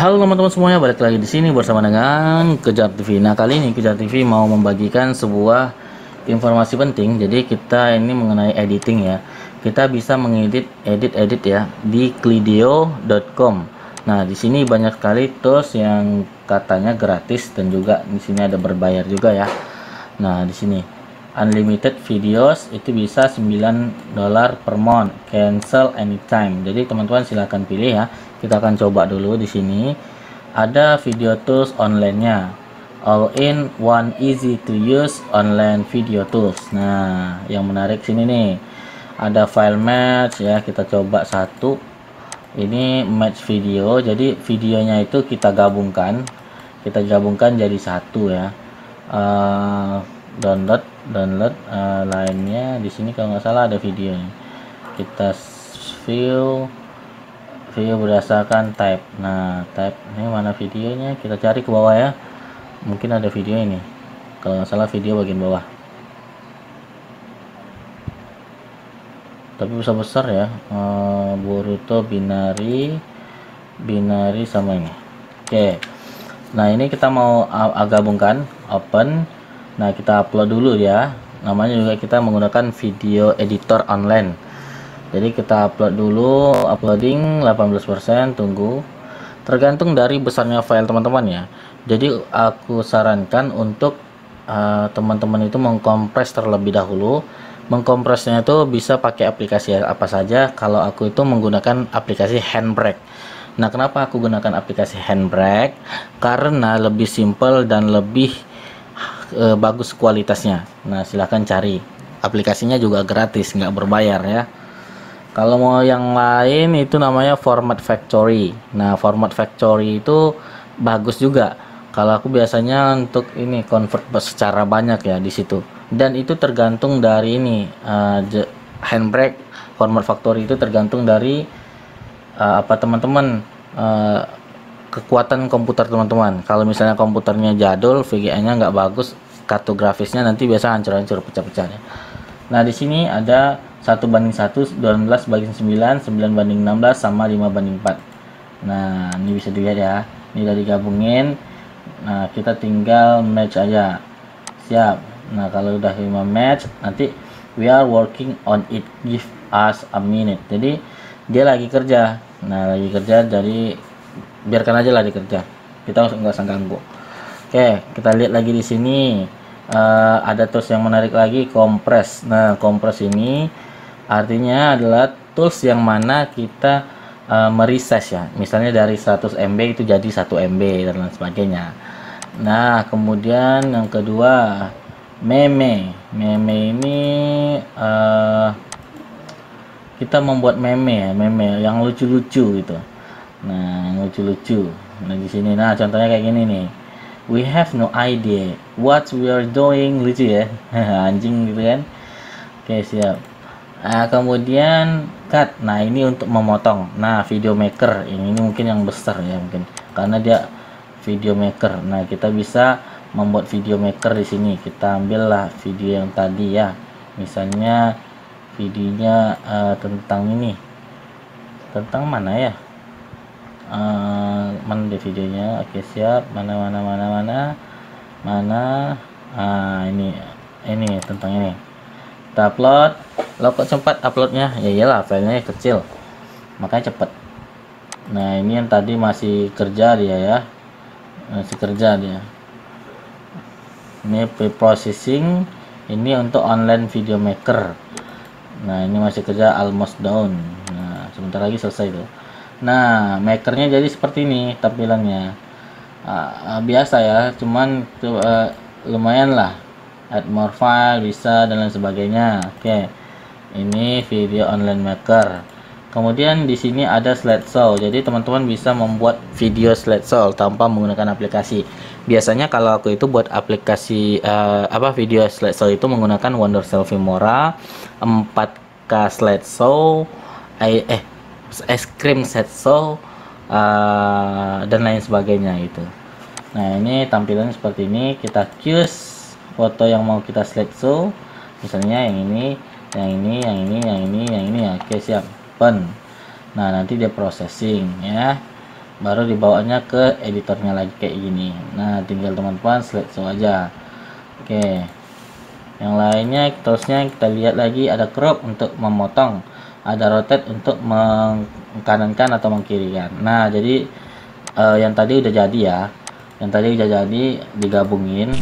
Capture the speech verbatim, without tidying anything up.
Halo teman-teman semuanya, balik lagi di sini bersama dengan Kejar T V. Nah, kali ini Kejar T V mau membagikan sebuah informasi penting. Jadi kita ini mengenai editing ya. Kita bisa mengedit edit-edit ya di klidio dot com. Nah, di sini banyak sekali tools yang katanya gratis dan juga di sini ada berbayar juga ya. Nah, di sini unlimited videos itu bisa sembilan dolar per month, cancel anytime. Jadi teman-teman silahkan pilih ya. Kita akan coba dulu. Di sini ada video tools online-nya, all in one easy to use online video tools. Nah, yang menarik sini nih ada file match ya. Kita coba satu, ini match video. Jadi videonya itu kita gabungkan kita gabungkan jadi satu ya. Uh, download download uh, lainnya di sini kalau nggak salah ada videonya. Kita view view berdasarkan type. Nah, type ini mana videonya, kita cari ke bawah ya, mungkin ada video ini kalau nggak salah, video bagian bawah tapi besar-besar ya. uh, Boruto binary binary sama ini. Oke, nah ini kita mau uh, gabungkan, open. Nah, kita upload dulu ya. Namanya juga kita menggunakan video editor online. Jadi kita upload dulu, uploading delapan belas persen, tunggu. Tergantung dari besarnya file teman-teman ya. Jadi aku sarankan untuk teman-teman uh, itu mengkompres terlebih dahulu. Mengkompresnya itu bisa pakai aplikasi apa saja. Kalau aku itu menggunakan aplikasi Handbrake. Nah, kenapa aku gunakan aplikasi Handbrake? Karena lebih simple dan lebih e, bagus kualitasnya. Nah, silahkan cari, aplikasinya juga gratis, nggak berbayar ya. Kalau mau yang lain itu namanya Format Factory. Nah, Format Factory itu bagus juga. Kalau aku biasanya untuk ini convert secara banyak ya di situ. Dan itu tergantung dari ini uh, Handbrake. Format Factory itu tergantung dari uh, apa teman-teman, uh, kekuatan komputer teman-teman. Kalau misalnya komputernya jadul, V G A-nya nggak bagus, kartu grafisnya nanti biasa hancur-hancur, pecah-pecah ya. Nah, di sini ada satu banding satu, dua belas banding sembilan, sembilan banding enam belas, sama lima banding empat. Nah, ini bisa dilihat ya. Ini udah digabungin. Nah, kita tinggal match aja. Siap. Nah, kalau udah lima match, nanti we are working on it, give us a minute. Jadi dia lagi kerja. Nah, lagi kerja, jadi biarkan aja lah dikerja, kita nggak usah ganggu. Oke, kita lihat lagi di sini uh, ada tools yang menarik lagi, kompres. Nah, kompres ini artinya adalah tools yang mana kita uh, meresize ya, misalnya dari seratus M B itu jadi satu M B dan lain sebagainya. Nah, kemudian yang kedua, meme. Meme ini uh, kita membuat meme ya, meme yang lucu-lucu gitu. Nah, yang lucu-lucu. Nah, di sini, nah contohnya kayak gini nih. We have no idea what we are doing, lucu ya. Anjing gitu kan. Oke, siap. Nah, kemudian cut. Nah, ini untuk memotong. Nah, video maker ini mungkin yang besar ya, mungkin karena dia video maker. Nah, kita bisa membuat video maker di sini. Kita ambillah video yang tadi ya. Misalnya videonya uh, tentang ini. Tentang mana ya? Uh, mana deh videonya. Oke, siap. Mana mana mana mana mana ah ini ini tentang ini. Kita upload. Lo kok cepat uploadnya? Ya iyalah, filenya kecil makanya cepet. Nah, ini yang tadi masih kerja dia ya, masih kerja dia. Ini pre-processing, ini untuk online video maker. Nah, ini masih kerja, almost down. Nah, sebentar lagi selesai tuh. Nah, makernya jadi seperti ini tampilannya. Uh, biasa ya, cuman uh, lumayan lah. Add more file bisa dan lain sebagainya. Oke, ini video online maker. Kemudian di sini ada slideshow. Jadi teman-teman bisa membuat video slideshow tanpa menggunakan aplikasi. Biasanya kalau aku itu buat aplikasi uh, apa video slideshow itu menggunakan Wondershell Filmora, empat K slideshow, eh, eh es krim slideshow, uh, dan lain sebagainya itu. Nah, ini tampilannya seperti ini. Kita choose foto yang mau kita slideshow, misalnya yang ini, yang ini, yang ini, yang ini, yang ini ya. Oke, siap. Open. Nah, nanti dia processing ya. baru dibawanya ke editornya lagi kayak gini. Nah tinggal teman-teman slideshow aja. Oke, yang lainnya terusnya kita lihat lagi, ada crop untuk memotong, ada rotate untuk mengkanankan atau mengkirikan. Nah jadi eh, yang tadi udah jadi ya, yang tadi udah jadi digabungin.